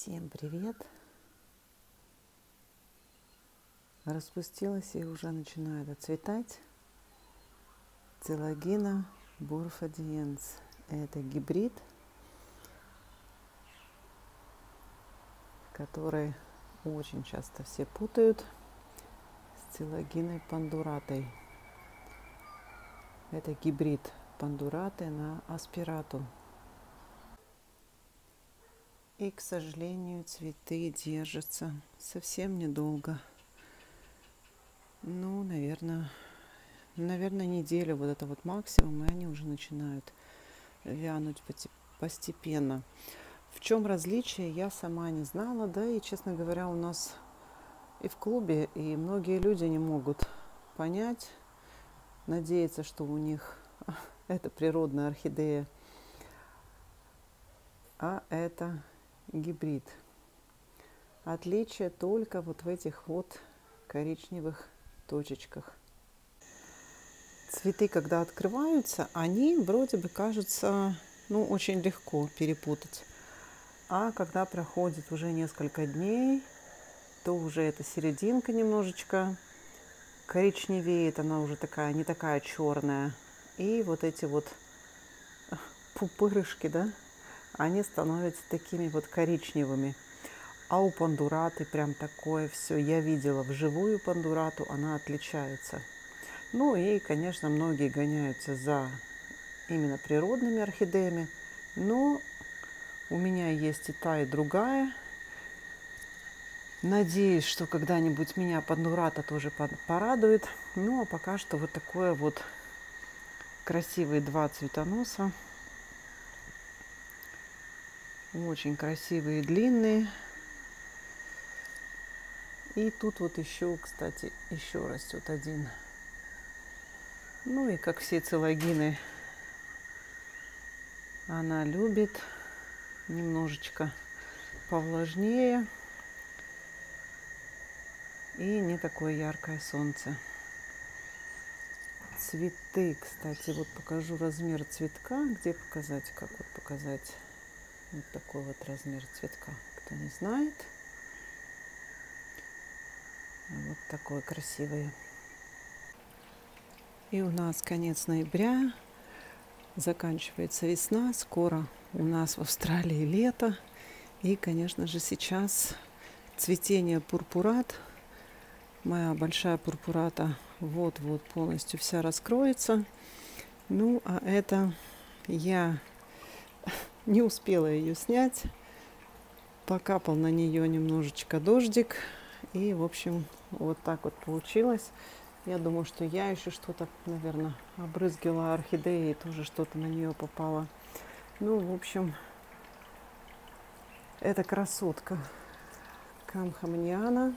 Всем привет! Распустилась и уже начинает отцветать Целагина бурфадиенс. Это гибрид, который очень часто все путают с Целагиной пандуратой. Это гибрид пандураты на аспирату. И, к сожалению, цветы держатся совсем недолго. Ну, наверное, неделю, вот это вот максимум, и они уже начинают вянуть постепенно. В чем различие, я сама не знала, да, и, честно говоря, у нас и в клубе, и многие люди не могут понять, надеяться, что у них это природная орхидея, а это гибрид. Отличие только вот в этих вот коричневых точечках. Цветы, когда открываются, они вроде бы кажутся, ну, очень легко перепутать. А когда проходит уже несколько дней, то уже эта серединка немножечко коричневеет, она уже такая, не такая черная. И вот эти вот пупырышки, да, они становятся такими вот коричневыми. А у пандураты прям такое все. Я видела вживую пандурату, она отличается. Ну и, конечно, многие гоняются за именно природными орхидеями. Но у меня есть и та, и другая. Надеюсь, что когда-нибудь меня пандурата тоже порадует. Ну а пока что вот такое вот красивые два цветоноса. Очень красивые, длинные. И тут вот еще, кстати, еще растет один. Ну и как все целагины, она любит немножечко повлажнее и не такое яркое солнце. Цветы, кстати, вот покажу размер цветка. Где показать, как вот показать вот такой вот размер цветка, кто не знает. Вот такой красивый. И у нас конец ноября, заканчивается весна, скоро у нас в Австралии лето. И, конечно же, сейчас цветение пурпурат. Моя большая пурпурата вот-вот полностью вся раскроется. Ну, а это я не успела ее снять. Покапал на нее немножечко дождик. И, в общем, вот так вот получилось. Я думаю, что я еще что-то, наверное, обрызгивала орхидеей, и тоже что-то на нее попало. Ну, в общем, это красотка. Камхамниана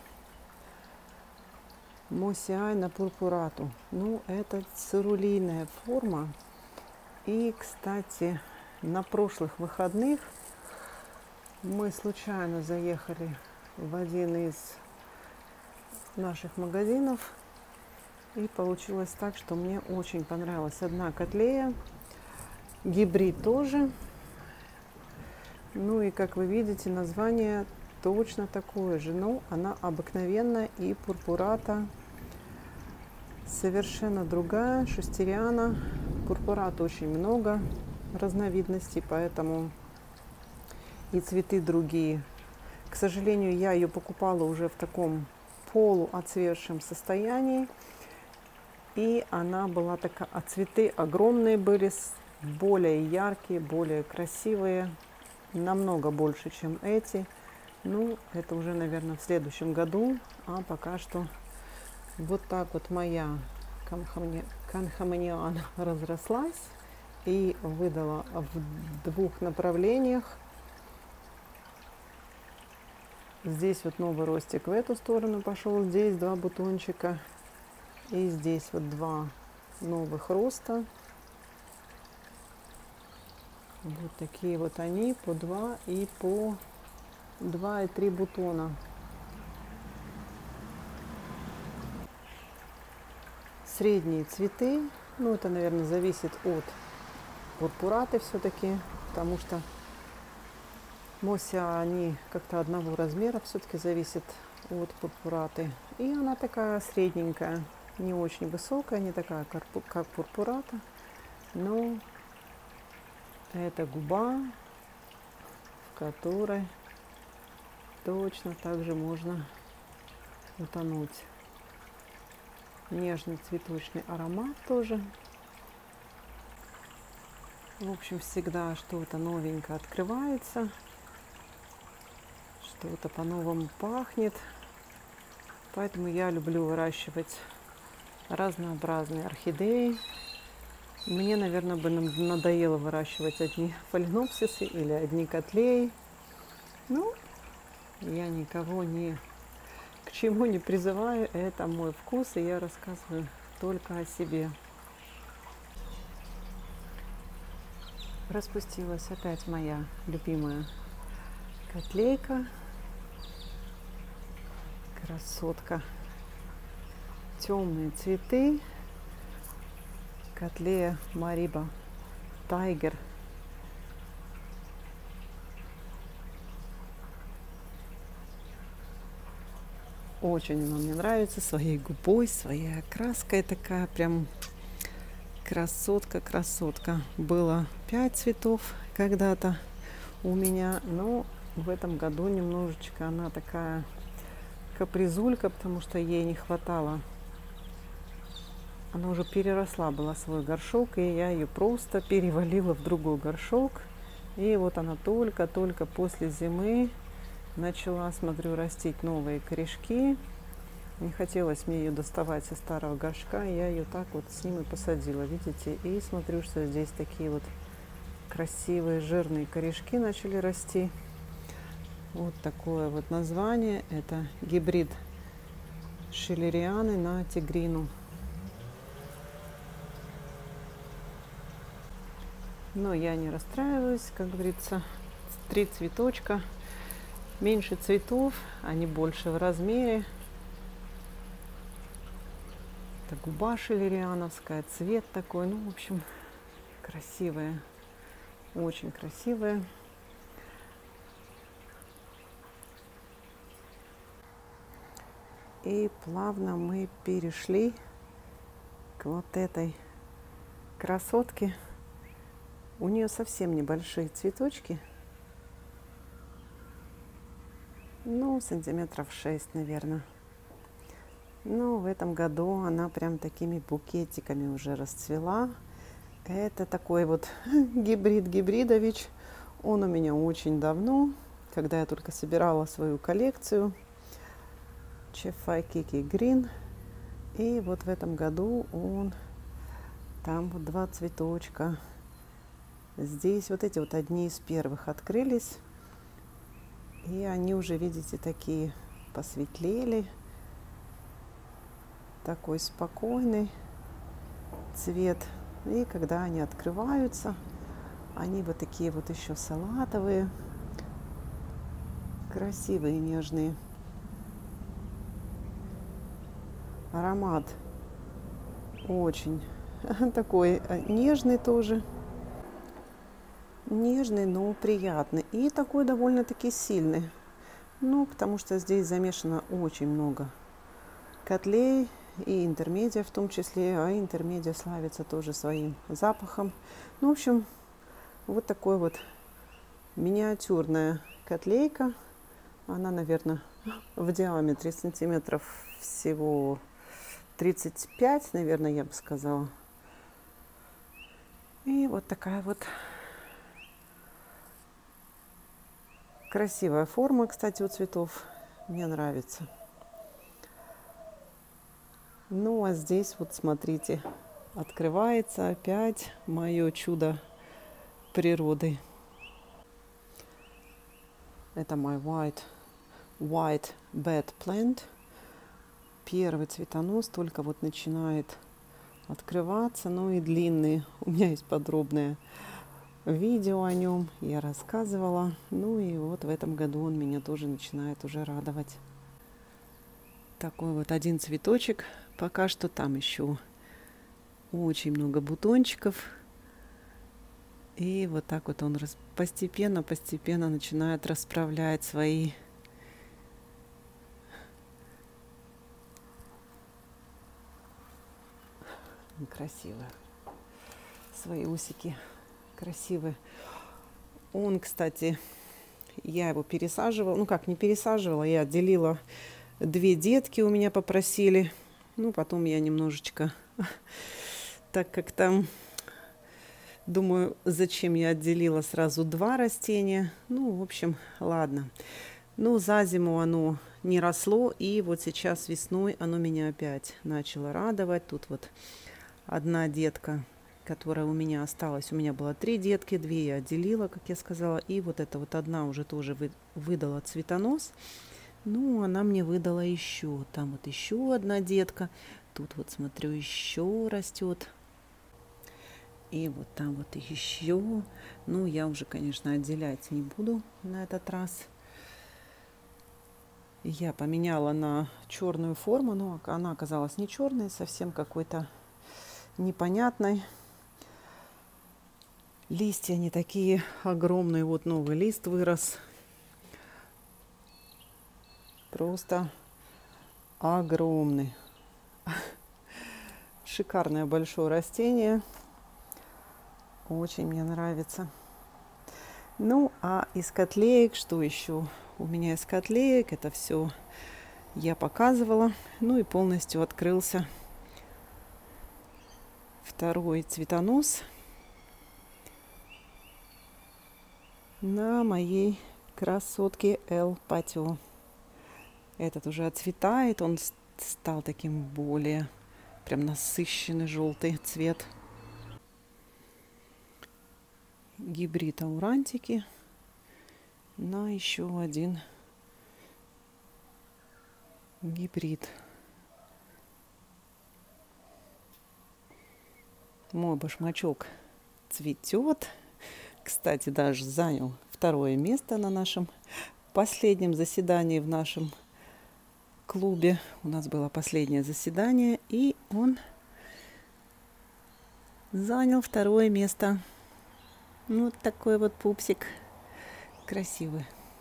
Мосиайна пурпурату. Ну, это цирулийная форма. И, кстати, на прошлых выходных мы случайно заехали в один из наших магазинов. И получилось так, что мне очень понравилась одна котлея. Гибрид тоже. Ну и, как вы видите, название точно такое же. Но она обыкновенная, и пурпурата совершенно другая. Шестериана. Пурпурат очень много разновидностей, поэтому и цветы другие. К сожалению, я ее покупала уже в таком полуотцветшем состоянии. И она была такая, а цветы огромные были, более яркие, более красивые, намного больше, чем эти. Ну, это уже, наверное, в следующем году. А пока что вот так вот моя камхамниана разрослась и выдала в двух направлениях. Здесь вот новый ростик в эту сторону пошел, здесь два бутончика. И здесь вот два новых роста. Вот такие вот они, по 2 и по 2 и 3 бутона. Средние цветы, ну это, наверное, зависит от пурпураты все-таки, потому что Мося, они как-то одного размера, все-таки зависит от пурпураты. И она такая средненькая, не очень высокая, не такая, как пурпурата. Но это губа, в которой точно так же можно утонуть. Нежный цветочный аромат тоже. В общем, всегда что-то новенькое открывается, что-то по-новому пахнет. Поэтому я люблю выращивать разнообразные орхидеи. Мне, наверное, бы надоело выращивать одни фаленопсисы или одни котлеи. Ну, я никого к чему не призываю. Это мой вкус, и я рассказываю только о себе. Распустилась опять моя любимая котлейка. Красотка. Темные цветы. Котлея Мариба Тайгер. Очень она мне нравится своей губой, своей окраской такая прям красотка. Было 5 цветов когда-то у меня, но в этом году немножечко она такая капризулька, потому что ей не хватало. Она уже переросла была свой горшок, и я ее просто перевалила в другой горшок. И вот она только после зимы начала, смотрю, растить новые корешки. Не хотелось мне ее доставать из старого горшка, и я ее так вот с ним и посадила, видите. И смотрю, что здесь такие вот красивые жирные корешки начали расти. Вот такое вот название. Это гибрид шиллерианы на тигрину. Но я не расстраиваюсь, как говорится. 3 цветочка. Меньше цветов, они больше в размере. Это губа шиллериановская, цвет такой. Ну, в общем, красивая. Очень красивая. И плавно мы перешли к вот этой красотке. У нее совсем небольшие цветочки. Ну, сантиметров 6, наверное. Но в этом году она прям такими букетиками уже расцвела. Это такой вот гибридович. Он у меня очень давно, когда я только собирала свою коллекцию. Чефай Кики Грин. И вот в этом году он, там вот 2 цветочка. Здесь вот эти вот одни из первых открылись. И они уже, видите, такие посветлели. Такой спокойный цвет. И когда они открываются, они вот такие вот еще салатовые. Красивые, нежные. Аромат очень такой нежный тоже. Нежный, но приятный. И такой довольно-таки сильный. Ну, потому что здесь замешано очень много котлей и интермедия в том числе. А интермедия славится тоже своим запахом. Ну, в общем, вот такой вот миниатюрная котлейка. Она, наверное, в диаметре сантиметров всего 35, наверное, я бы сказала. И вот такая вот красивая форма, кстати, у цветов. Мне нравится. Ну, а здесь вот смотрите, открывается опять мое чудо природы. Это мой white bed plant. Первый цветонос только вот начинает открываться, ну и длинный. У меня есть подробное видео о нем, я рассказывала. Ну и вот в этом году он меня тоже начинает уже радовать. Такой вот один цветочек. Пока что там еще очень много бутончиков. И вот так вот он постепенно начинает расправлять свои красивые, свои усики красивые. Он, кстати, я его пересаживала, ну как не пересаживала, я отделила 2 детки, у меня попросили. Ну, потом я немножечко, так как там, думаю, зачем я отделила сразу 2 растения. Ну, в общем, ладно. Ну, за зиму оно не росло, и вот сейчас весной оно меня опять начало радовать. Тут вот одна детка, которая у меня осталась. У меня было 3 детки, 2 я отделила, как я сказала. И вот эта вот одна уже тоже выдала цветонос. Ну, она мне выдала еще. Там вот еще одна детка. Тут вот смотрю, еще растет. И вот там вот еще. Ну, я уже, конечно, отделять не буду на этот раз. Я поменяла на черную форму, но она оказалась не черной, совсем какой-то непонятной. Листья не такие огромные. Вот новый лист вырос. Просто огромный. Шикарное большое растение. Очень мне нравится. Ну, а из котлеек, что еще? У меня из котлеек это все я показывала. Ну и полностью открылся второй цветонос на моей красотке Эл Патио. Этот уже отцветает, он стал таким более прям насыщенный желтый цвет. Гибрид аурантики на еще один гибрид. Мой башмачок цветет. Кстати, даже занял 2 место на нашем последнем заседании в нашем клубе. У нас было последнее заседание, и он занял 2 место. Вот такой вот пупсик красивый.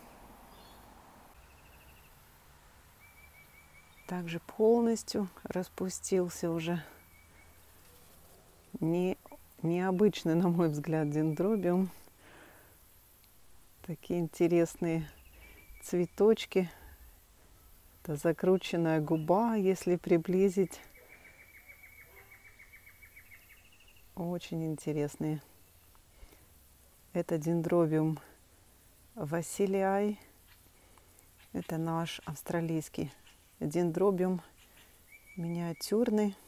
Также полностью распустился уже необычный, на мой взгляд, дендробиум. Такие интересные цветочки. Это закрученная губа, если приблизить. Очень интересные. Это дендробиум василиай. Это наш австралийский дендробиум миниатюрный.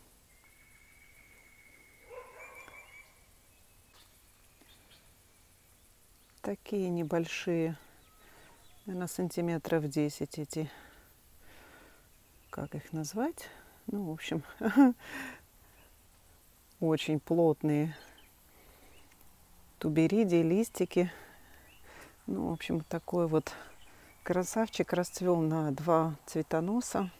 Такие небольшие, наверное, сантиметров 10 эти, как их назвать? Ну, в общем, очень плотные туберидии, листики. Ну, в общем, такой вот красавчик расцвел на 2 цветоноса.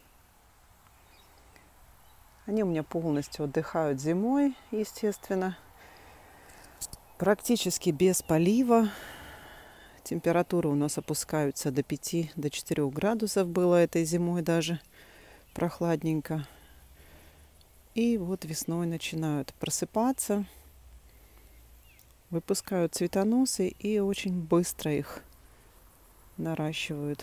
Они у меня полностью отдыхают зимой, естественно. Практически без полива. Температуры у нас опускаются до 5-4 градусов. Было этой зимой даже прохладненько. И вот весной начинают просыпаться. Выпускают цветоносы и очень быстро их наращивают.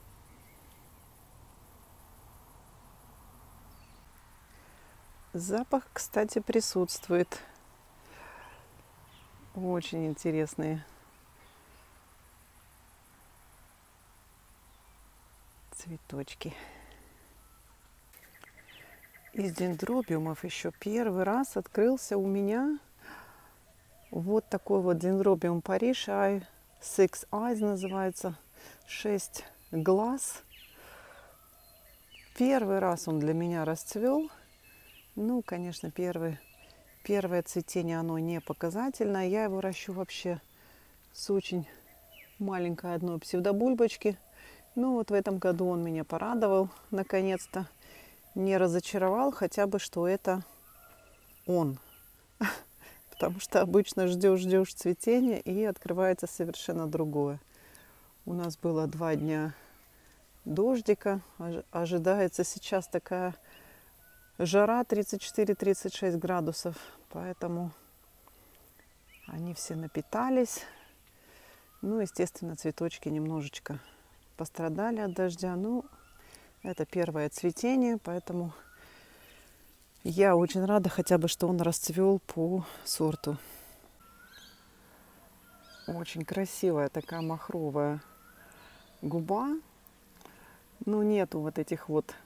Запах, кстати, присутствует. Очень интересные цветочки. Из дендробиумов еще первый раз открылся у меня вот такой вот дендробиум Париж Six Eyes называется, 6 глаз. Первый раз он для меня расцвел. Ну, конечно, первое цветение, оно не показательное. Я его ращу вообще с очень маленькой одной псевдобульбочки. Ну, вот в этом году он меня порадовал, наконец-то. Не разочаровал хотя бы, что это он. потому что обычно ждешь цветения, и открывается совершенно другое. У нас было 2 дня дождика, ожидается сейчас такая жара 34-36 градусов, поэтому они все напитались. Ну, естественно, цветочки немножечко пострадали от дождя. Ну, это первое цветение, поэтому я очень рада хотя бы, что он расцвел по сорту. Очень красивая такая махровая губа. Ну, нету вот этих вот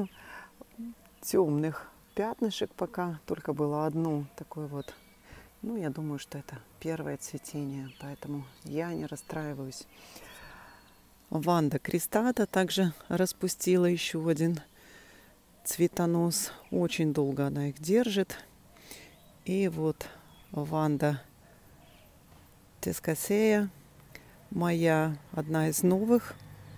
темных пятнышек пока. Только было одно такое вот. Ну, я думаю, что это первое цветение, поэтому я не расстраиваюсь. Ванда крестата также распустила еще один цветонос. Очень долго она их держит. И вот Ванда тескасея, моя одна из новых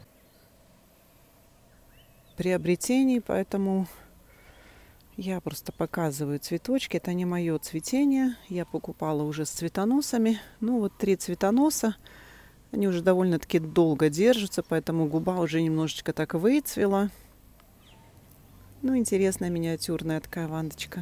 приобретений, поэтому я просто показываю цветочки. Это не мое цветение. Я покупала уже с цветоносами. Ну вот 3 цветоноса. Они уже довольно-таки долго держатся, поэтому губа уже немножечко так выцвела. Ну, интересная миниатюрная такая вандочка.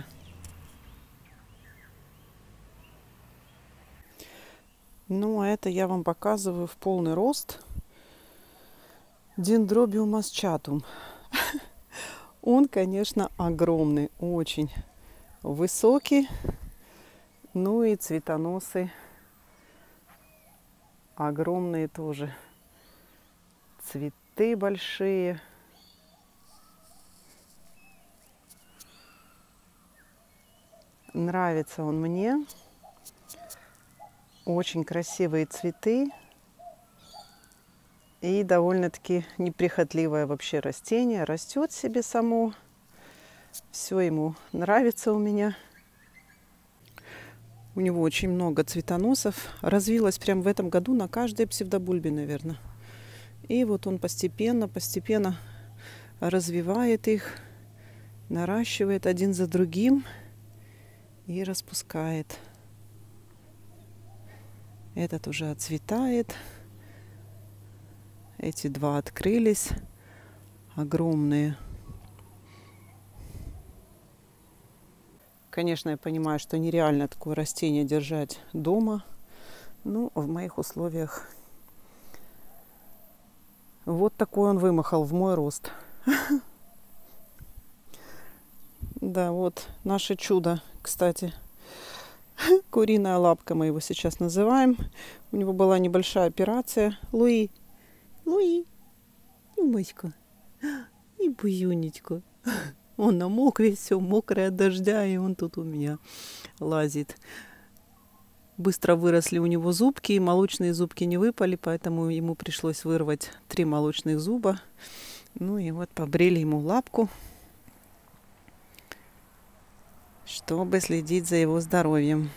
Ну, а это я вам показываю в полный рост. Дендробиум масчатум. Он, конечно, огромный, очень высокий. Ну и цветоносы огромные тоже. Цветы большие. Нравится он мне. Очень красивые цветы. И довольно-таки неприхотливое вообще растение. Растет себе само. Все ему нравится у меня. У него очень много цветоносов. Развилось прямо в этом году на каждой псевдобульбе, наверное. И вот он постепенно развивает их, наращивает один за другим и распускает. Этот уже отцветает. Эти 2 открылись. Огромные. Конечно, я понимаю, что нереально такое растение держать дома. Ну, в моих условиях вот такой он вымахал в мой рост. Да, вот наше чудо, кстати. Куриная лапка, мы его сейчас называем. У него была небольшая операция. Луи, и Моська, и Буюнечка. Он намок весь, все мокрое от дождя, и он тут у меня лазит. Быстро выросли у него зубки, и молочные зубки не выпали, поэтому ему пришлось вырвать 3 молочных зуба. Ну и вот побрили ему лапку, чтобы следить за его здоровьем.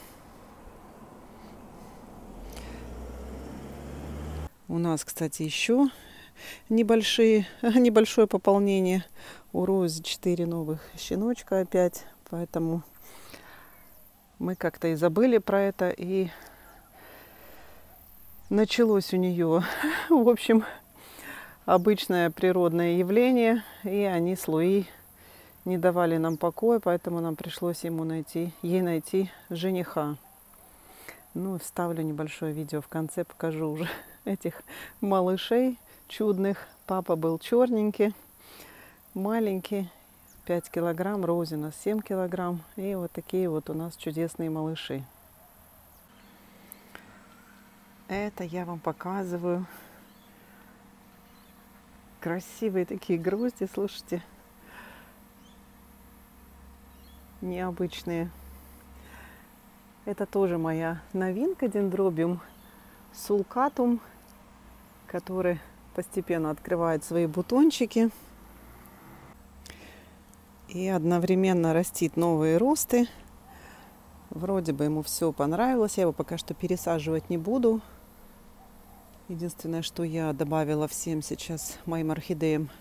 У нас, кстати, еще небольшое пополнение. У Розы 4 новых щеночка опять, поэтому мы как-то и забыли про это, и началось у нее, в общем, обычное природное явление, и они с Луи не давали нам покоя, поэтому нам пришлось ей найти жениха. Ну, вставлю небольшое видео в конце, покажу уже этих малышей чудных. Папа был черненький, маленький, 5 килограмм, Розина 7 килограмм. И вот такие вот у нас чудесные малыши. Это я вам показываю. Красивые такие грозди, слушайте. Необычные. Это тоже моя новинка, дендробиум сулкатум, который постепенно открывает свои бутончики и одновременно растит новые росты. Вроде бы ему все понравилось. Я его пока что пересаживать не буду. Единственное, что я добавила всем сейчас моим орхидеям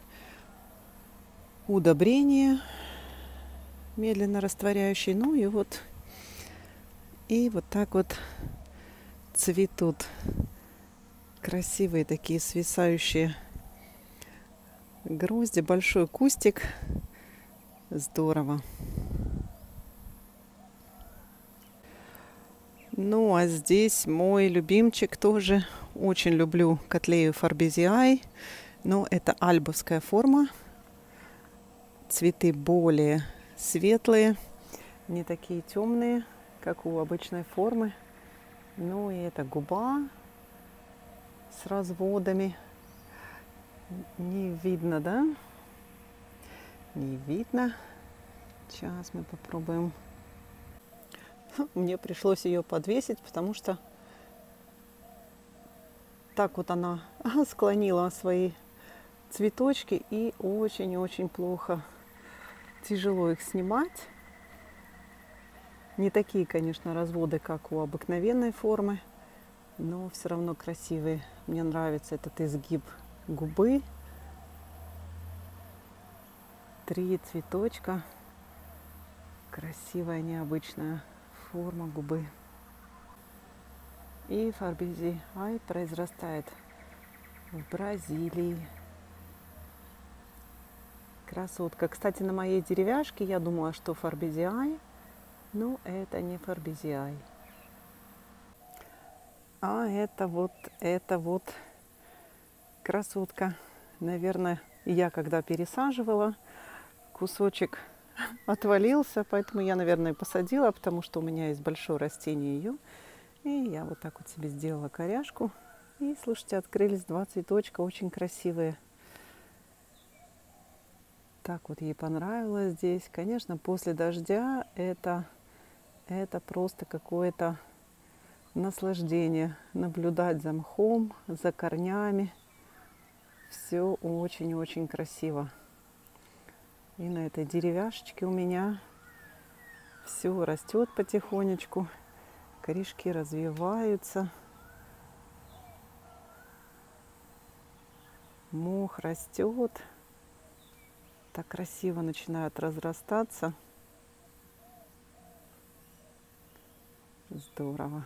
удобрение медленно растворяющее. Ну и вот И вот так вот цветут красивые такие свисающие грозди. Большой кустик. Здорово. Ну, а здесь мой любимчик тоже. Очень люблю котлею фарбезиай. Но это альбовская форма. Цветы более светлые, не такие темные, как у обычной формы. Ну и это губа с разводами. Не видно, да? Не видно. Сейчас мы попробуем. Мне пришлось ее подвесить, потому что так вот она склонила свои цветочки, и очень-очень плохо, тяжело их снимать. Не такие, конечно, разводы, как у обыкновенной формы, но все равно красивые. Мне нравится этот изгиб губы. 3 цветочка. Красивая, необычная форма губы. И фарбезиай произрастает в Бразилии. Красотка. Кстати, на моей деревяшке я думала, что фарбезиай, но это не фарбезиай. А это вот красотка. Наверное, я когда пересаживала, кусочек отвалился, поэтому я, наверное, посадила, потому что у меня есть большое растение ее. И я вот так вот себе сделала коряшку. И, слушайте, открылись 2 цветочка, очень красивые. Так вот ей понравилось здесь. Конечно, после дождя это просто какое-то наслаждение. Наблюдать за мхом, за корнями. Все очень-очень красиво. И на этой деревяшечке у меня все растет потихонечку. Корешки развиваются. Мох растет. Так красиво начинают разрастаться. Здорово.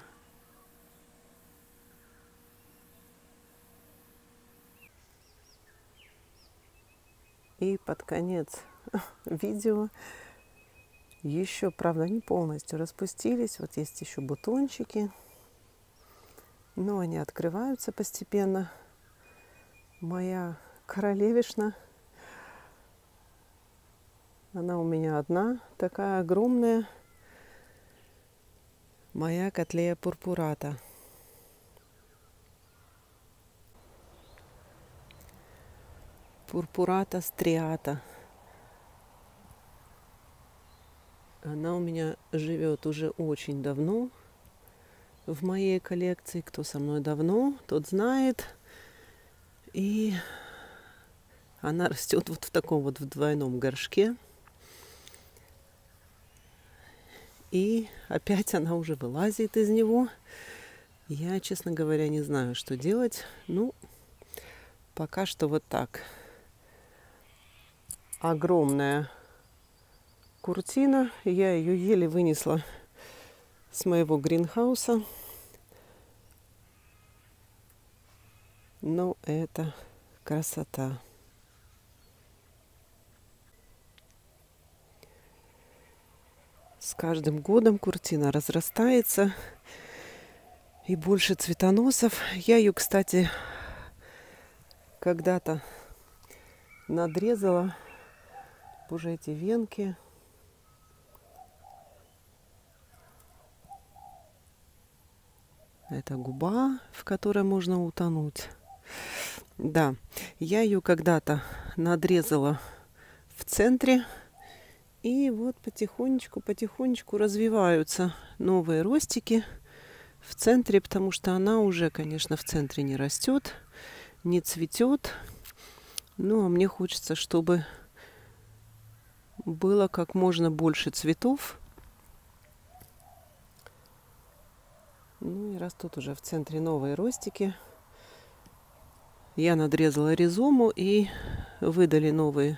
И под конец видео еще, правда, не полностью распустились. Вот есть еще бутончики. Но они открываются постепенно. Моя королевишна. Она у меня одна, такая огромная. Моя котлея пурпурата. Пурпурата стриата. Она у меня живет уже очень давно в моей коллекции. Кто со мной давно, тот знает. И она растет вот в таком вот в двойном горшке. И опять она уже вылазит из него. Я, честно говоря, не знаю, что делать. Ну, пока что вот так. Огромная куртина. Я ее еле вынесла с моего гринхауса. Но это красота. С каждым годом куртина разрастается. И больше цветоносов. Я ее, кстати, когда-то надрезала. Боже, эти венки. Это губа, в которой можно утонуть. Да, я ее когда-то надрезала в центре. И вот потихонечку развиваются новые ростики в центре, потому что она уже, конечно, в центре не растет, не цветет. Ну, а мне хочется, чтобы было как можно больше цветов. Ну и растут уже в центре новые ростики. Я надрезала ризому и выдали новые.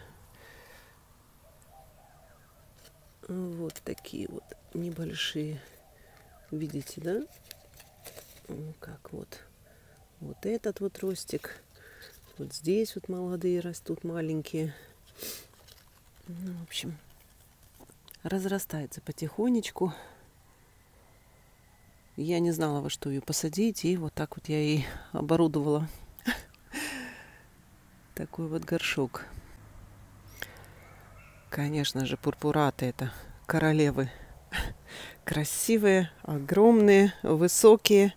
Вот такие вот небольшие Видите, да? Ну, как вот. Вот этот вот ростик. Вот здесь вот молодые растут, маленькие. Ну, в общем, разрастается потихонечку. Я не знала, во что ее посадить. И вот так вот я и оборудовала такой вот горшок. Конечно же, пурпураты — это королевы. Красивые, огромные, высокие.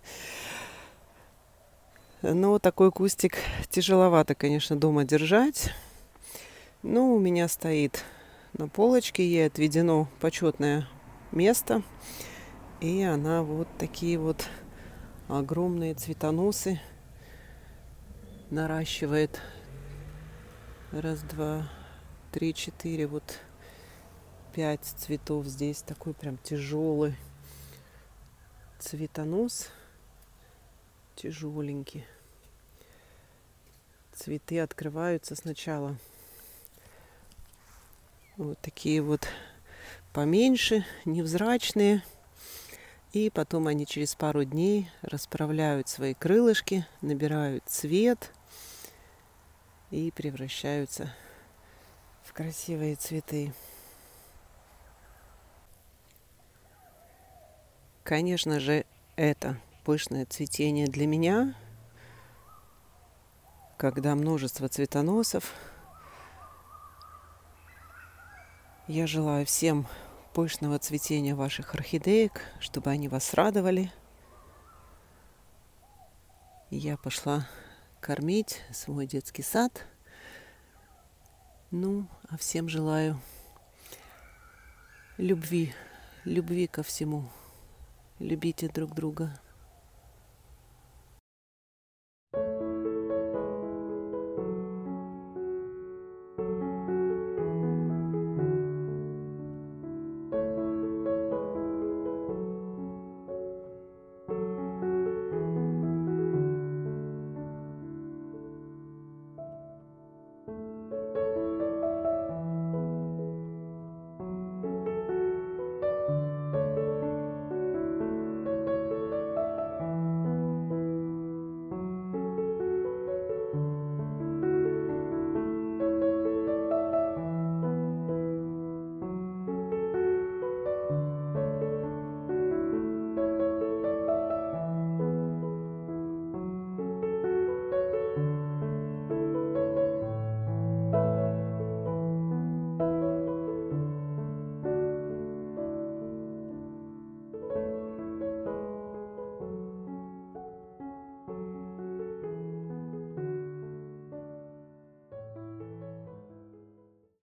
Но такой кустик тяжеловато, конечно, дома держать. Но у меня стоит на полочке, ей отведено почетное место. И она вот такие вот огромные цветоносы наращивает. Раз, два, три, четыре, вот 5 цветов здесь. Такой прям тяжелый цветонос. Тяжеленький. Цветы открываются сначала вот такие вот поменьше, невзрачные. И потом они через пару дней расправляют свои крылышки, набирают цвет и превращаются в красивые цветы. Конечно же, это пышное цветение для меня, когда множество цветоносов. Я желаю всем пышного цветения ваших орхидеек, чтобы они вас радовали. Я пошла кормить свой детский сад. Ну, а всем желаю любви ко всему. Любите друг друга.